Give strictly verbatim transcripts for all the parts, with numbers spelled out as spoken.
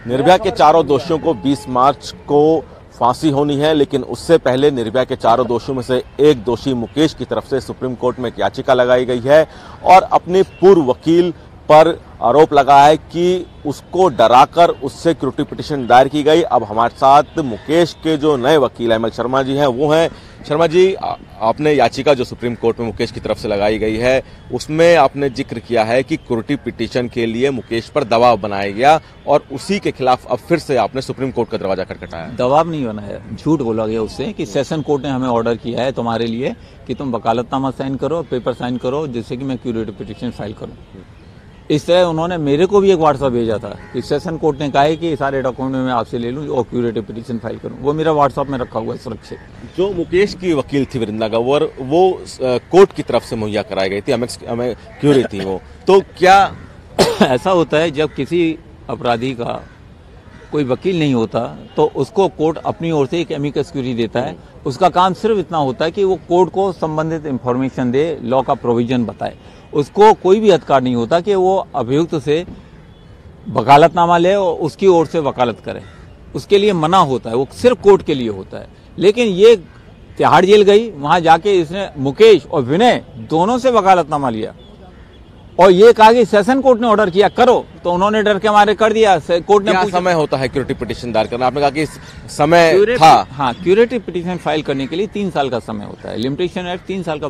निर्भया के चारों दोषियों को बीस मार्च को फांसी होनी है, लेकिन उससे पहले निर्भया के चारों दोषियों में से एक दोषी मुकेश की तरफ से सुप्रीम कोर्ट में एक याचिका लगाई गई है और अपने पूर्व वकील पर आरोप लगा है कि उसको डराकर उससे सिक्योरिटी पिटीशन दायर की गई। अब हमारे साथ मुकेश के जो नए वकील एम एल शर्मा जी हैं वो हैं। शर्मा जी, आपने याचिका जो सुप्रीम कोर्ट में मुकेश की तरफ से लगाई गई है उसमें आपने जिक्र किया है कि सिक्योरिटी पिटीशन के लिए मुकेश पर दबाव बनाया गया और उसी के खिलाफ अब फिर से आपने सुप्रीम कोर्ट का दरवाजा खटखटाया। दबाव नहीं बनाया, झूठ बोला गया उससे कि सेशन कोर्ट ने हमें ऑर्डर किया है तुम्हारे लिए कि तुम वकालतनामा साइन करो, पेपर साइन करो, जिससे कि मैं सिक्योरिटी पिटीशन फाइल करूं। इस तरह उन्होंने मेरे को भी एक व्हाट्सएप भेजा था कि सेशन कोर्ट ने कहा है कि सारे डॉक्यूमेंट मैं आपसे ले लूं और सिक्योरिटी पिटीशन फाइल करूं। वो मेरा व्हाट्सएप में रखा हुआ है सुरक्षित। जो मुकेश की वकील थी वृंदा गवर, वो कोर्ट की तरफ से मुहैया कराई गई थी, हमें हमें क्यूरी थी वो। तो क्या ऐसा होता है जब किसी अपराधी का कोई वकील नहीं होता तो उसको कोर्ट अपनी ओर से एक एमिकस क्यूरी देता है। उसका काम सिर्फ इतना होता है कि वो कोर्ट को संबंधित इंफॉर्मेशन दे, लॉ का प्रोविजन बताए। उसको कोई भी अधिकार नहीं होता कि वो अभियुक्त से वकालतनामा ले और उसकी ओर से वकालत करे। उसके लिए मना होता है, वो सिर्फ कोर्ट के लिए होता है। लेकिन ये तिहाड़ जेल गई, वहां जाके इसने मुकेश और विनय दोनों से वकालतनामा लिया और ये कहा कि सेशन कोर्ट ने ऑर्डर किया करो, तो उन्होंने डर के मारे कर दिया। कोर्ट ने क्या समय होता है सिक्योरिटी पिटीशन दायर करना? आपने कहा कि समय था। हाँ, सिक्योरिटी पिटीशन फाइल करने के लिए तीन साल का समय होता है। लिमिटेशन एक्ट तीन साल का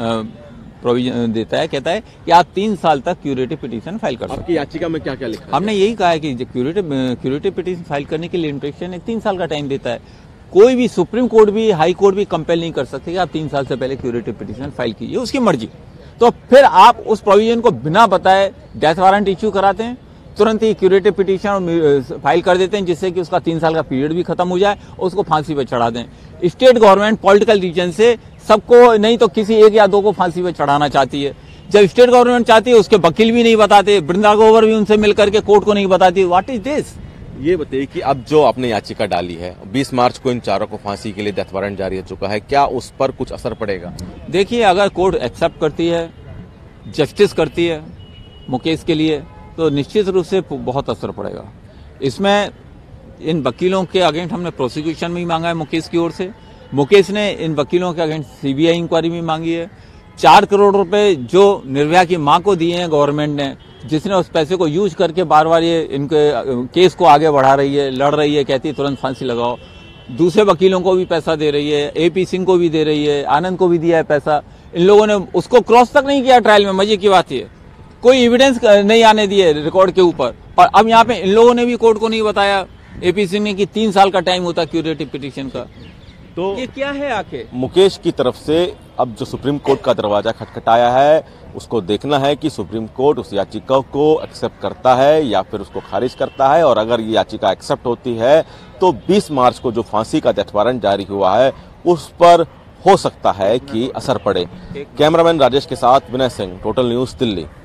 प्रोविजन देता है, कहता है कि आप तीन साल तक सिक्योरिटी पिटीशन फाइल कर सकते हैं। आपकी याचिका में क्या क्या लिखा है? हमने यही कहा है कि सिक्योरिटी पिटीशन फाइल करने के लिए लिमिटेशन एक तीन साल का टाइम देता है। कोई भी सुप्रीम कोर्ट भी, हाई कोर्ट भी कंपेल नहीं कर सकते कि आप तीन साल से पहले सिक्योरिटी पिटीशन फाइल कीजिए, उसकी मर्जी। तो फिर आप उस प्रोविजन को बिना बताए डेथ वारंट इश्यू कराते हैं, तुरंत ही सिक्योरिटी पिटीशन फाइल कर देते हैं, जिससे कि उसका तीन साल का पीरियड भी खत्म हो जाए और उसको फांसी पर चढ़ा दें। स्टेट गवर्नमेंट पॉलिटिकल रीजन से सबको नहीं तो किसी एक या दो को फांसी पर चढ़ाना चाहती है। जब स्टेट गवर्नमेंट चाहती है उसके वकील भी नहीं बताते, वृंदा गवर भी उनसे मिलकर के कोर्ट को नहीं बताती। What is this? ये बताइए कि अब जो आपने याचिका डाली है, बीस मार्च को इन चारों को फांसी के लिए डेथ वारंट जारी हो चुका है, क्या उस पर कुछ असर पड़ेगा? देखिए, अगर कोर्ट एक्सेप्ट करती है, जस्टिस करती है मुकेश के लिए, तो निश्चित रूप से बहुत असर पड़ेगा। इसमें इन वकीलों के अगेंस्ट हमने प्रोसिक्यूशन भी मांगा है मुकेश की ओर से। मुकेश ने इन वकीलों के अगेंस्ट सीबीआई इंक्वायरी भी मांगी है। चार करोड़ रुपए जो निर्भया की मां को दिए हैं गवर्नमेंट ने, जिसने उस पैसे को यूज करके बार बार ये इनके केस को आगे बढ़ा रही है, लड़ रही है, कहती है तुरंत फांसी लगाओ। दूसरे वकीलों को भी पैसा दे रही है, एपी सिंह को भी दे रही है, आनंद को भी दिया है पैसा। इन लोगों ने उसको क्रॉस तक नहीं किया ट्रायल में। मजे की बात है, कोई एविडेंस नहीं आने दिए रिकॉर्ड के ऊपर। और अब यहाँ पे इन लोगों ने भी कोर्ट को नहीं बताया, एपी सिंह ने, कि तीन साल का टाइम होता सिक्योरिटी पिटीशन का। तो ये क्या है? आके मुकेश की तरफ से अब जो सुप्रीम कोर्ट का दरवाजा खटखटाया है, उसको देखना है कि सुप्रीम कोर्ट उस याचिका को एक्सेप्ट करता है या फिर उसको खारिज करता है। और अगर ये याचिका एक्सेप्ट होती है तो बीस मार्च को जो फांसी का डेथ वारंट जारी हुआ है उस पर हो सकता है कि असर पड़े। कैमरामैन राजेश के साथ विनय सिंह, टोटल न्यूज़, दिल्ली।